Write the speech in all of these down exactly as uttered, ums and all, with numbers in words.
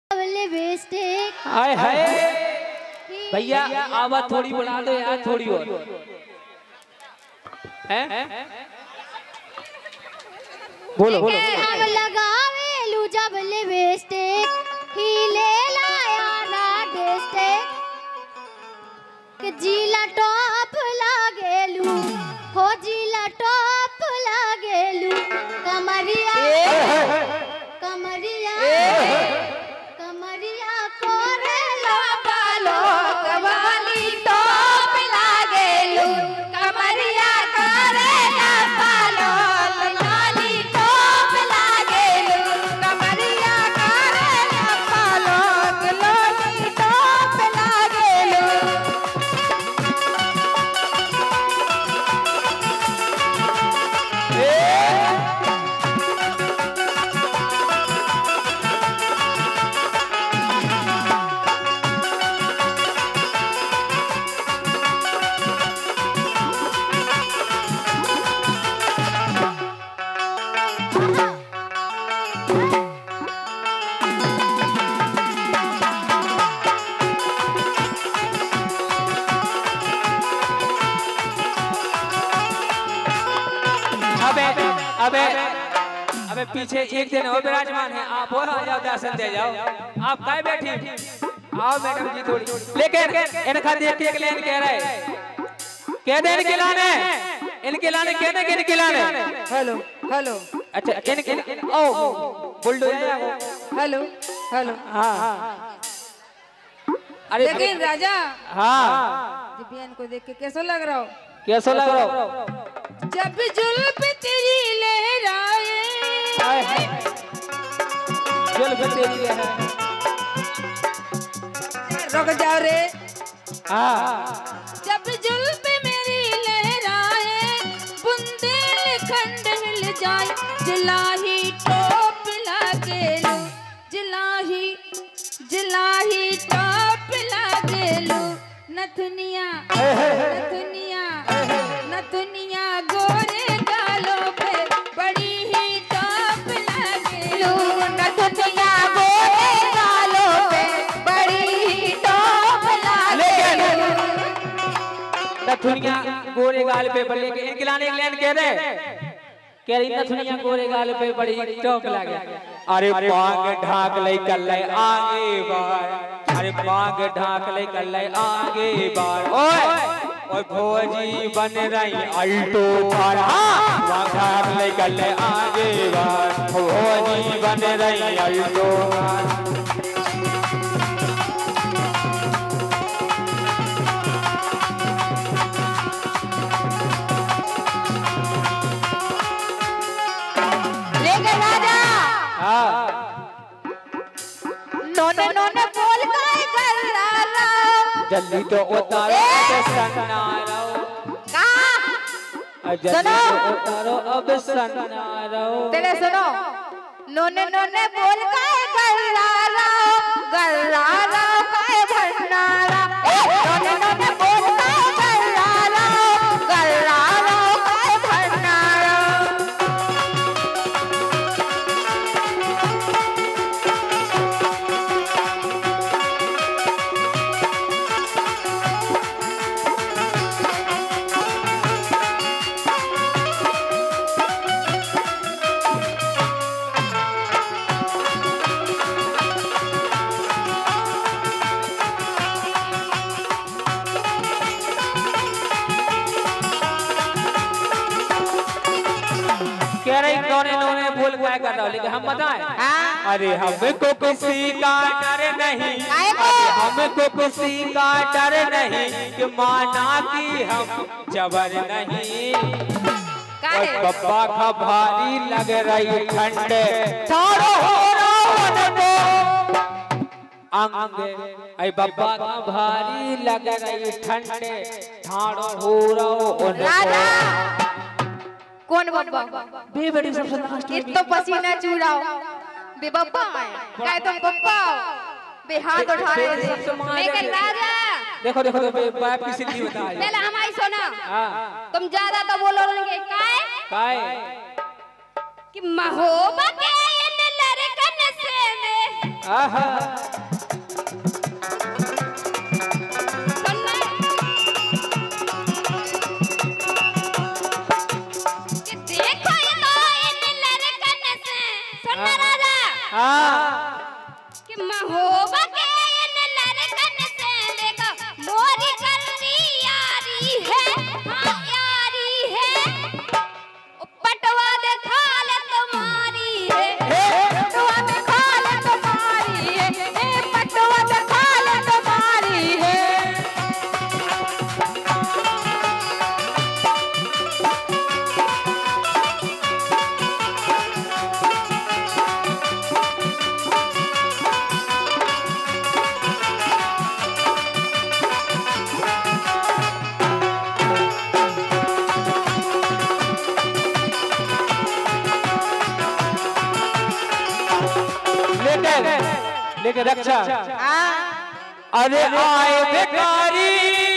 हाय हाय भैया आवाज थोड़ी बढ़ा दो यार, थोड़ी और हैं बोलो बोलो। हम लगावे लू जब लिपस्टिक ही ले लाया ना डिस्टिक कि जीला टॉप लागेलू हो जीला टॉप लागेलू कमरिया कमरिया कमरिया कोरे लो पालो कवाली टॉप लागेलू कमरिया कोरे लो पालो लाली टॉप लागेलू कमरिया कोरे लो पालो लाली टॉप लागेलू। अबे अबे अबे पीछे एक दिन और विराजमान है, आप और आ जाओ, दर्शन दे जाओ। आप काय बैठी आओ मैडम जी थोड़ी, लेकिन इनका देख के लेन कह रहे कह दे इनके लाने इनके लाने कहने के इनके लाने हेलो हेलो अच्छा इनके ओ बुलडोजर हेलो हेलो। हां अरे लेकिन राजा हां दिव्यान को देख के कैसा लग रहा हो? कैसा लग रहा हो? जब जुल्फ तेरी लहराए जुल्फ तेरी लहराए रुक जाओ रे। हां जब जुल्फ मेरी लहराए बुंदेलखंड हिल जाए जिलाही टॉप लागेलू जिलाही जिलाही टॉप लागेलू नथुनिया नथुनिया नथुनिया गोरे गालों पे बड़ी ही टॉप लागेलू नथुनिया गोरे गालों पे बड़ी ही टॉप लागेलू नथुनिया गोरे गाल पे बड़े के इनके लाने इंग्लैंड कह रहे कह रही नथुनिया गोरे गाल पे बड़ी टॉप लागे। अरे पांग ढाक ले कर ले आगे बार, अरे पांग ढाक ले कर ले आगे बार। ओए ओए भोजी बन रही अल्टो कार, पांग ढाक ले कर ले आगे बार, भोजी बन रही अल्टो कार। नोने नोने बोल काय कर रहा जल्दी तो उतारो अब सन्नारो का जल्दी तो उतारो अब सन्नारो। तेरे सुनो नोने नोने बोल काय कर रहा कर रहा काय भंडारा नोने नोने बोल काय कर रहा कर रहा काय भंडारा। कह रही नोने नोने बोल क्या कर रहा हो, लेकिन हम बताएं अरे हमको किसी का डर नहीं, अरे हमको किसी का डर नहीं कि माना कि हम जबर नहीं। और बब्बा का भारी लग रही ठंड थारो हो रहा अंग, अरे बब्बा का भारी लग रही ठंड थारो हो रहा। कौन बब्बा बे बड़ी सबसे लास्ट ये तो पसीना चूराओ बे बब्बा क्या तुम बब्बा बे हाथ उठा रहे थे लेकिन राजा देखो देखो तो बाप की सिद्धि बता रही। पहले हमारी सुना हां तुम ज्यादा तो बोलो नहीं काय काय कि महोबा के इन लड़कन से में आहा कि महोबा के इन लड़कन से देखो मोरी करनी यारी है, हाँ यारी है। पटवा देखा ले तुम्हारी है, पटवा देखा ले तुम्हारी है, पटवा देखा ले तुम्हारी है। लेके रक्षा अरे आए भिखारी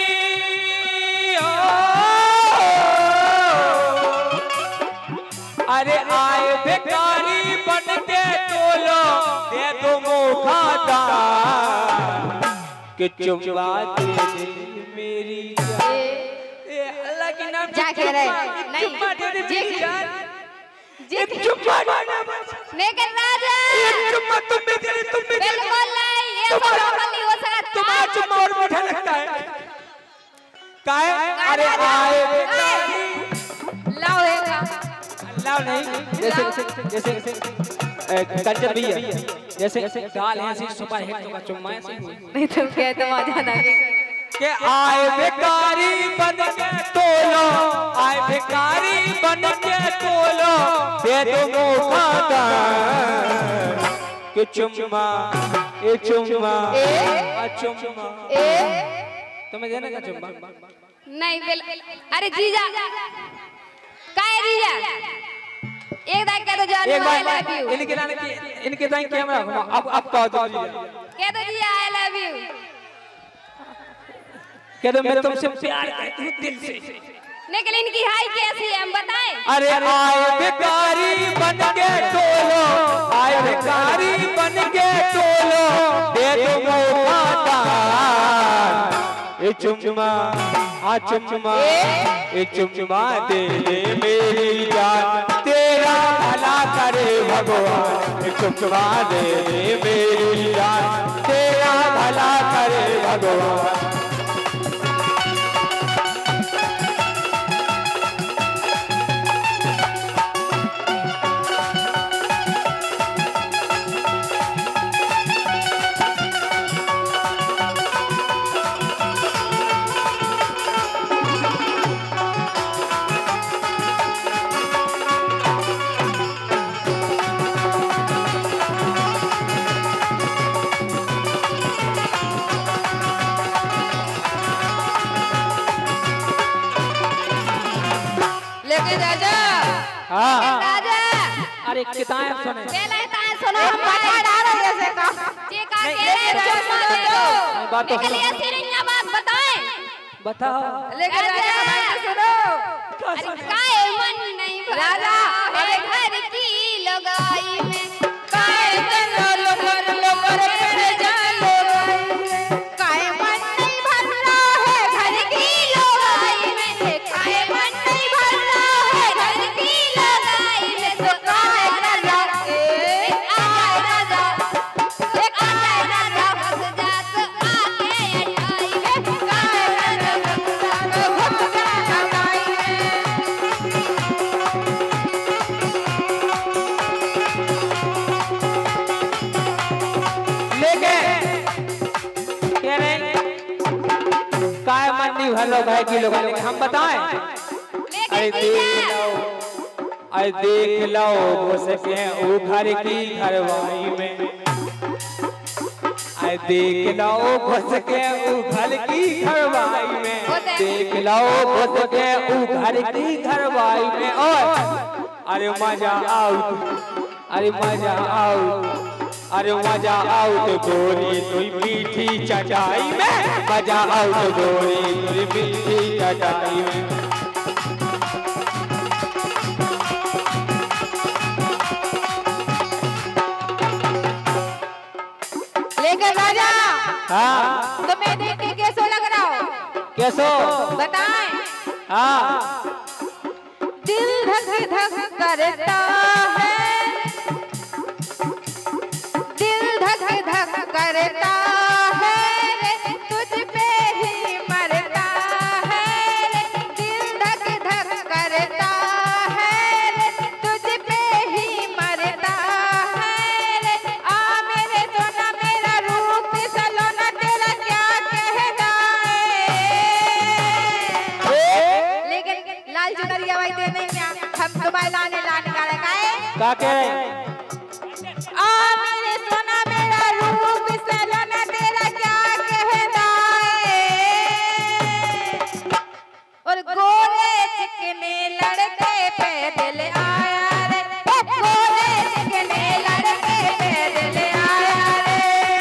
अरे आए भिखारी बन के तोलो दे दो मोखाता कि चुम्मा दे दे मेरी जान अल्लाह की नाम जाके रहे नहीं चुम्मा दे दे मेरी जान जी चुम्मा लेकिन राजा चुम्मा तुम भी दे तुम भी दे बिल्कुल नहीं ये सब नहीं हो सकता। तुम्हारा चुम्मा और मीठा लगता है काय अरे आए भिखारी लाओ देगा लाओ नहीं जैसे जैसे कंचन भी है जैसे दाल है ऐसे सुपर हिट का चुम्मा ऐसे नहीं तो क्या तुम आ जाना के आए भिखारी बन के तोलो आए भिखारी बन के तोलो दे दो मोखाता कि चुम्मा ए चुम्मा ए आ चुम्मा ए तुम्हें देना क्या चुम्मा नहीं बिल अरे जीजा काय जीजा एक दाई कह दो जान एक आई लव बार यू इनके नाम की इनके दाई कैमरा अब अब कहो तो जी कह दो जीजा आई लव यू कह दो मैं तुमसे प्यार करती हूं दिल से लेकिन इनकी हाई कैसी है हम बताएं। अरे आए भिखारी बन के तोलो आए भिखारी बन के तोलो दे दो मोखाता ए चुम्मा आ चुम्मा ए चुम्मा दे दे मेरी जान तेरा भला करे भगवान ए चुम्मा दे दे मेरी जान तेरा भला करे भगवान लेकिन राजा हाँ राजा अरे किताब सुने पहले ताए सुनो हम बता डालो जैसे का जे का के रे चुम्मा दे दो बात तो लेकिन ऐसी नहीं बात बताएं। बताओ लेकिन राजा का बात सुनो अरे काय मन नहीं राजा अरे घर की लगाई में काय मन लोकर लोकर पे जा लोगाई काय मन नहीं भर रहा है घर की लोगाई में काय मन नहीं भर रहा है घर की लोगाई में तो काय राजा ए आए राजा एक आए राजा बस जात आके अटाई में काय राजा भक्त जाता गाई में लेके कह रहे काय मन नहीं भर लो भाई की लोग लेकिन हम बताएं अरे देख लो अरे देख लो हो सके ओ घर की घरवाई में अरे देख लो हो सके ओ घर की घरवाई में देख लो हो सके ओ घर की घरवाई में और अरे मजा आउट अरे मजा आउट अरे मजा आउट गोरी तुई मीठी चटाई में मजा आउट गोरी तुई मीठी चटाई में लेकिन राजा हाँ तुम्हें देख के कैसो लग रहा हो? कैसो बताएं। हाँ दिल धक धक करता है, दिल धक धक करता है रे, तुझ पे ही मरता है रे, दिल धक धक करता है रे, तुझ पे ही मरता है रे। आ मेरे सोना मेरा रूप सलोना तेरा क्या कहना है। लेकिन लाल चुनरिया भाई दे नहीं क्या हम तुम्हारे लाने लाने का रखा है। क्या कह रहे हैं? आ मेरे सोना मेरा रूप सलोना तेरा क्या कहना है। और गोरे चिकने लड़के पे दिल आया रे, गोरे चिकने लड़के पे दिल आया रे।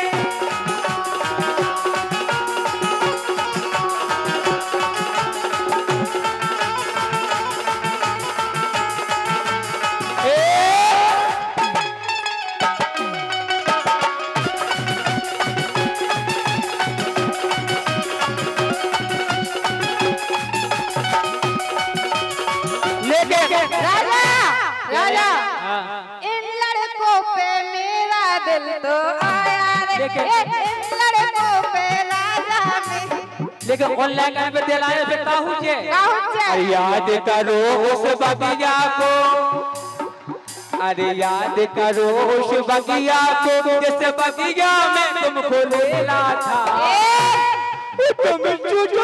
राजा राजा इन लड़कों पे मेरा दिल तो आया रे, इन लड़कों पे राजा में। लेकिन ऑनलाइन पे दिल आया फिर काहू छे? अरे याद करो उस बगिया को, अरे याद करो उस बगिया को, जिस बगिया में तुमको लेला था। तुम चू चू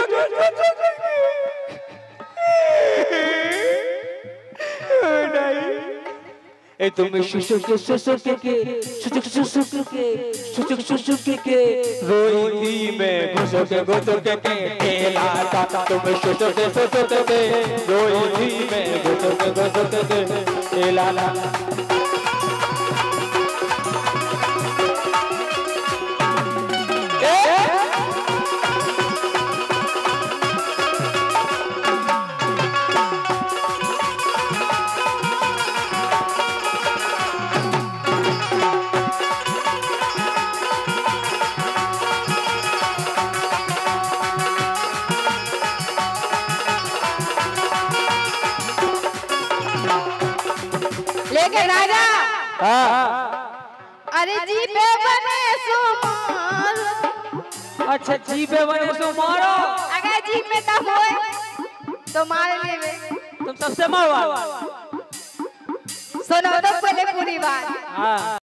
ए तुम शुशुक शुशुक के शुशुक शुशुक के शुशुक शुशुक के रोई थी मैं घुसुक घुसुक के खेला था। तुम शुशुक शुशुक के रोई थी मैं घुसुक घुसुक के खेला था। लेकिन राजा हाँ अरे जी पे बने सुमार। अच्छा जी पे बने सो मारो। अगर जी में तब होए तो मार लेवे। तुम सबसे मारवा। सुनो तो पहले पूरी बात। हाँ